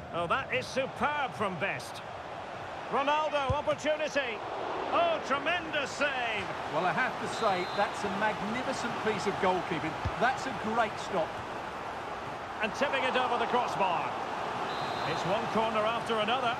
Oh, that is superb from Best. Ronaldo, opportunity. Oh, tremendous save. Well, I have to say, that's a magnificent piece of goalkeeping. That's a great stop. And tipping it over the crossbar. It's one corner after another.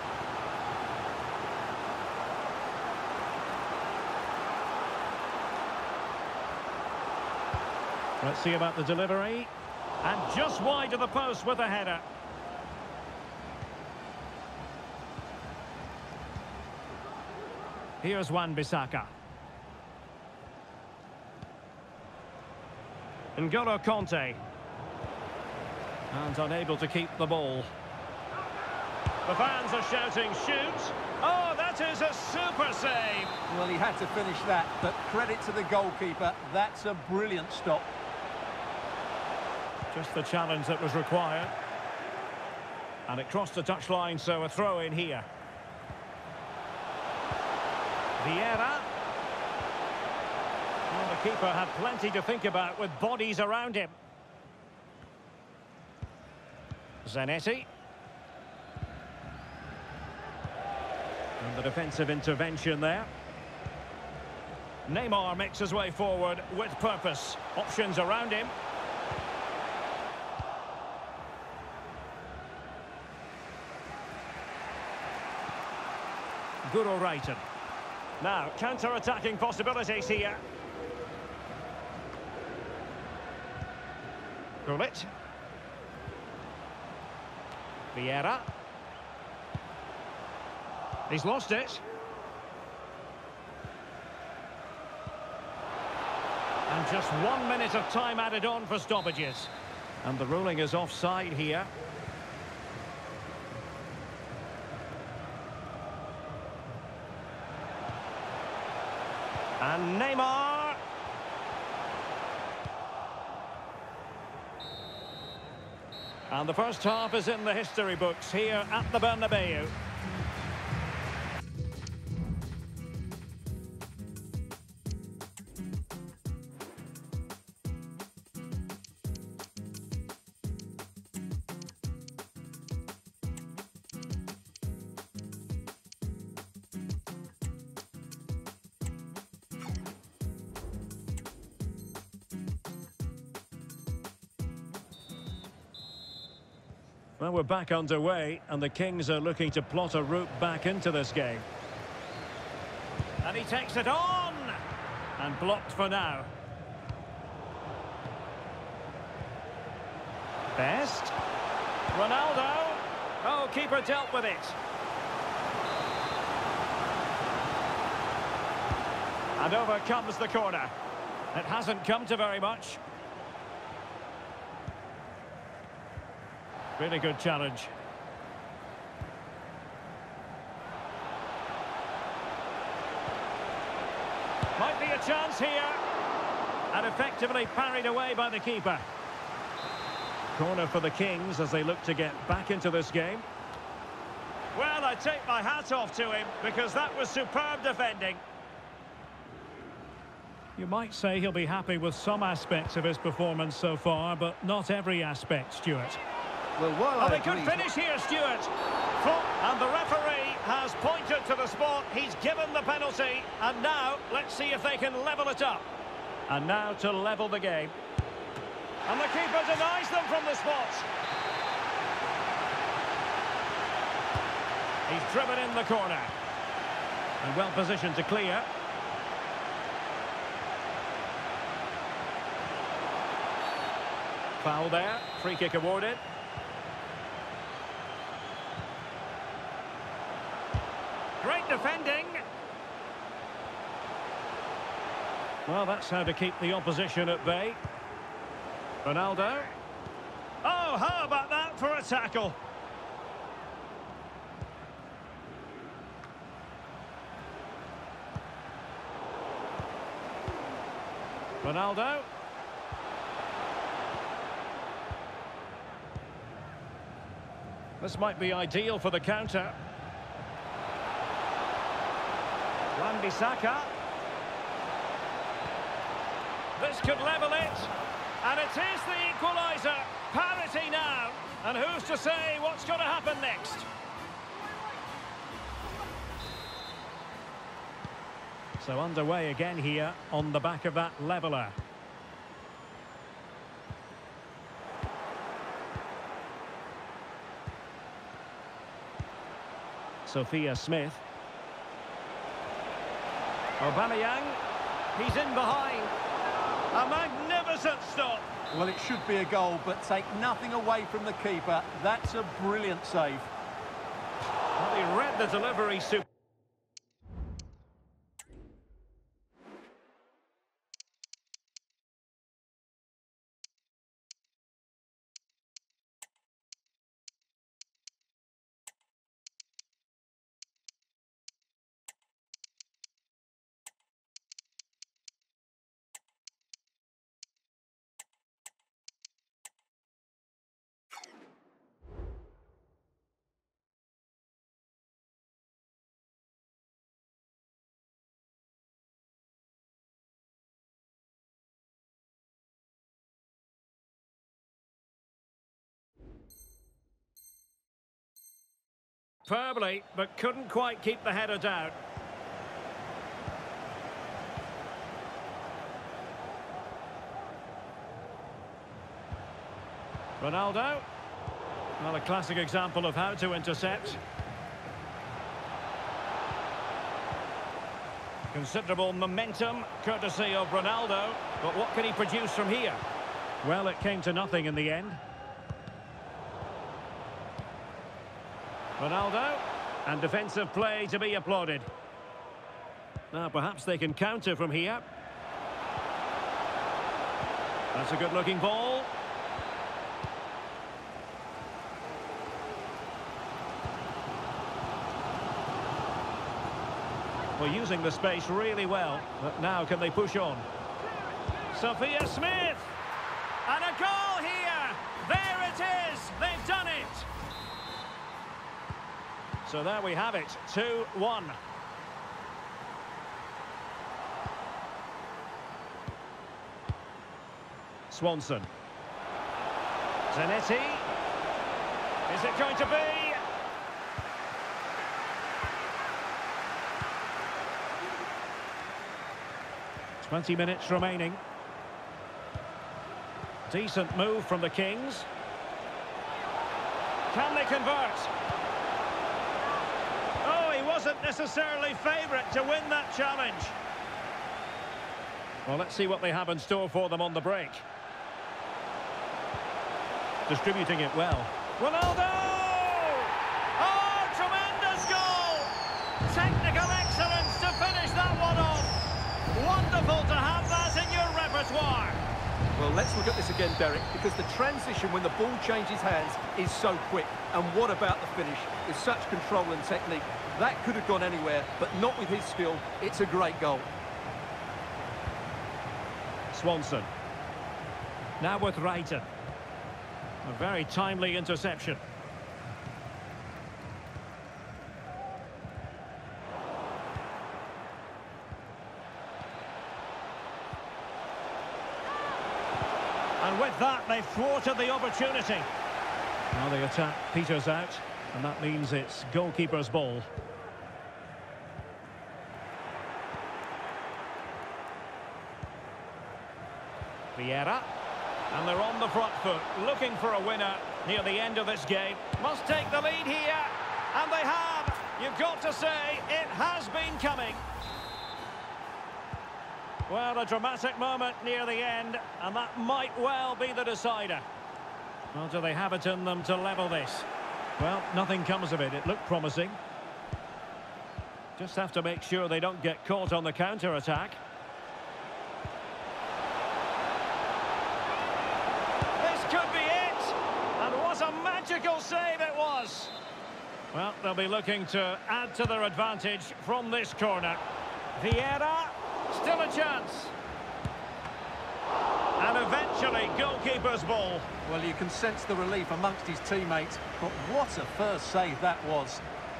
Let's see about the delivery. And just wide of the post with a header. Here's Wan-Bissaka. N'Golo Kanté. And unable to keep the ball. The fans are shouting, shoot! Oh, that is a super save! Well, he had to finish that, but credit to the goalkeeper. That's a brilliant stop. Just the challenge that was required. And it crossed the touchline, so a throw in here. Vieira. Well, the keeper had plenty to think about with bodies around him. Zanetti. And the defensive intervention there. Neymar makes his way forward with purpose. Options around him. Guro Reiten. Now, counter-attacking possibilities here. Gullit. Vieira. He's lost it. And just 1 minute of time added on for stoppages. And the ruling is offside here. And Neymar. And the first half is in the history books here at the Bernabeu. Well, we're back underway, and the Kings are looking to plot a route back into this game. And he takes it on! And blocked for now. Best. Ronaldo. Oh, keeper dealt with it. And over comes the corner. It hasn't come to very much. Really good challenge. Might be a chance here. And effectively parried away by the keeper. Corner for the Kings as they look to get back into this game. Well, I take my hat off to him because that was superb defending. You might say he'll be happy with some aspects of his performance so far, but not every aspect, Stuart. Well, while they could finish here, Stuart. And the referee has pointed to the spot. He's given the penalty. And now, let's see if they can level it up. And now to level the game. And the keeper denies them from the spot. He's driven in the corner. And well positioned to clear. Foul there. Free kick awarded. Great defending. Well, that's how to keep the opposition at bay. Ronaldo. Oh, how about that for a tackle? Ronaldo. This might be ideal for the counter. Wan-Bissaka. This could level it. And it is the equaliser. Parity now. And who's to say what's going to happen next? So underway again here on the back of that leveller. Sophia Smith. Aubameyang. He's in behind. A magnificent stop. Well, it should be a goal, but take nothing away from the keeper. That's a brilliant save. Well, he read the delivery super. Superbly, but couldn't quite keep the header down. Ronaldo. Well, a classic example of how to intercept. Considerable momentum, courtesy of Ronaldo. But what can he produce from here? Well, it came to nothing in the end. Ronaldo, and defensive play to be applauded. Now perhaps they can counter from here. That's a good-looking ball. Well, using the space really well, but now can they push on? Sophia Smith! And a goal here! There it is! They've done it! So there we have it, 2-1. Swanson. Zanetti. Is it going to be? 20 minutes remaining. Decent move from the Kings. Can they convert? Wasn't necessarily favourite to win that challenge. Well, let's see what they have in store for them on the break. Distributing it well. Ronaldo! Oh, tremendous goal! Technical excellence to finish that one off. Wonderful to have that in your repertoire. Well, let's look at this again, Derek, because the transition when the ball changes hands is so quick. And what about the finish? With such control and technique. That could have gone anywhere, but not with his skill. It's a great goal. Swanson. Now with Reiten. A very timely interception. And with that, they've thwarted the opportunity. Now the attack peters out, and that means it's goalkeeper's ball. Vieira. And they're on the front foot, looking for a winner near the end of this game. Must take the lead here, and they have. You've got to say, it has been coming. Well, a dramatic moment near the end, and that might well be the decider. Well, do they have it in them to level this? Well, nothing comes of it. It looked promising. Just have to make sure they don't get caught on the counter-attack. This could be it! And what a magical save it was! Well, they'll be looking to add to their advantage from this corner. Vieira, still a chance. And eventually, goalkeeper's ball. Well, you can sense the relief amongst his teammates, but what a first save that was.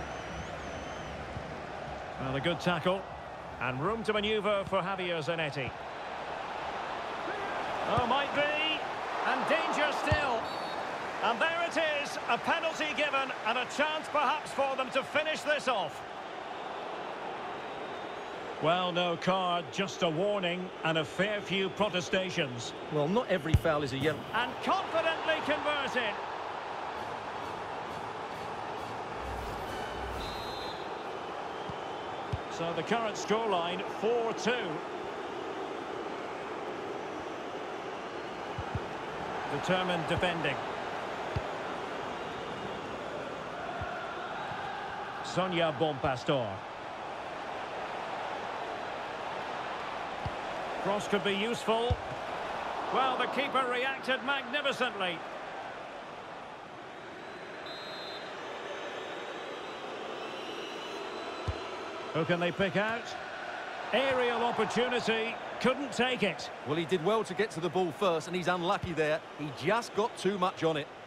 Well, a good tackle. And room to manoeuvre for Javier Zanetti. Oh, might be. And danger still. And there it is, a penalty given and a chance perhaps for them to finish this off. Well, no card, just a warning and a fair few protestations. Well, not every foul is a yellow. And confidently converted. So the current scoreline, 4-2. Determined defending. Sonia Bonpastor. Cross could be useful. Well, the keeper reacted magnificently. Who can they pick out? Aerial opportunity, couldn't take it. Well, he did well to get to the ball first, and he's unlucky there. He just got too much on it.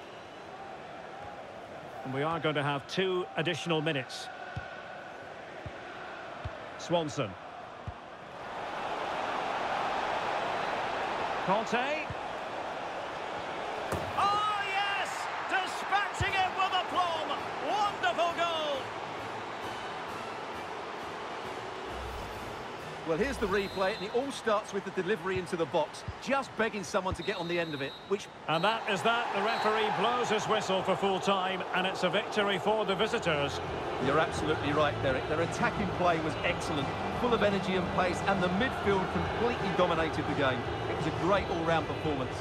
And we are going to have 2 additional minutes. Swanson. Conte. Oh, yes! Dispatching it with aplomb. Wonderful goal. Well, here's the replay, and it all starts with the delivery into the box. Just begging someone to get on the end of it, which... And that is that. The referee blows his whistle for full time, and it's a victory for the visitors. You're absolutely right, Derek. Their attacking play was excellent, full of energy and pace, and the midfield completely dominated the game. It was a great all-round performance.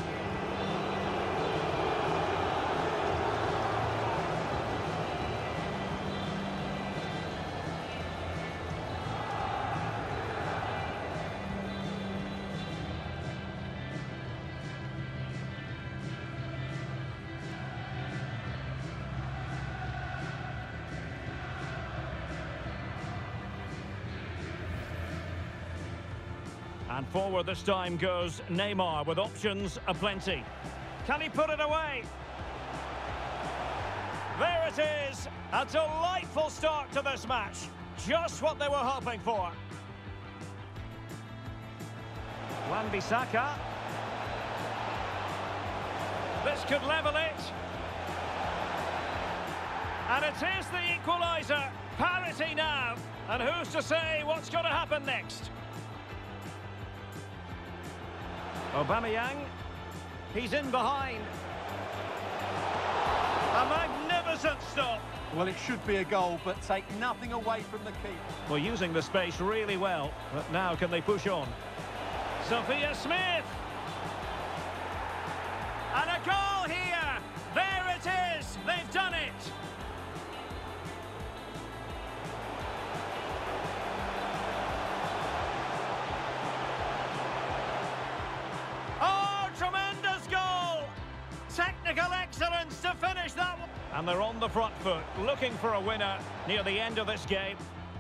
And forward this time goes Neymar with options aplenty. Can he put it away? There it is! A delightful start to this match. Just what they were hoping for. Wan-Bissaka. This could level it. And it is the equaliser. Parity now. And who's to say what's going to happen next? Aubameyang, he's in behind. A magnificent stop. Well, it should be a goal, but take nothing away from the keeper. Well, using the space really well, but now can they push on? Sophia Smith! And a goal here! There it is! They've done it! Technical excellence to finish that one. And they're on the front foot, looking for a winner near the end of this game.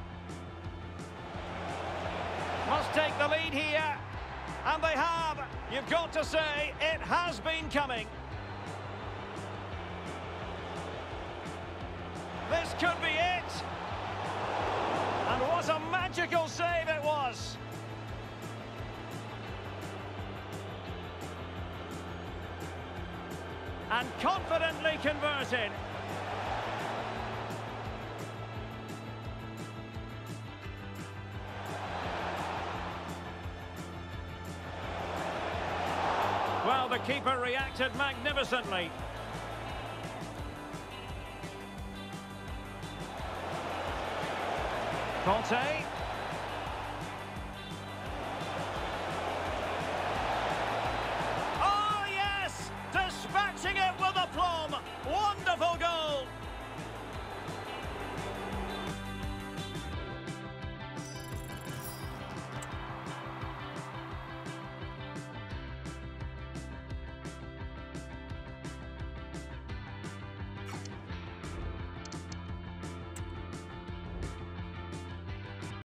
Must take the lead here. And they have. You've got to say, it has been coming. This could be it. And what a magical save it was. And confidently converted. Well, the keeper reacted magnificently. Conte.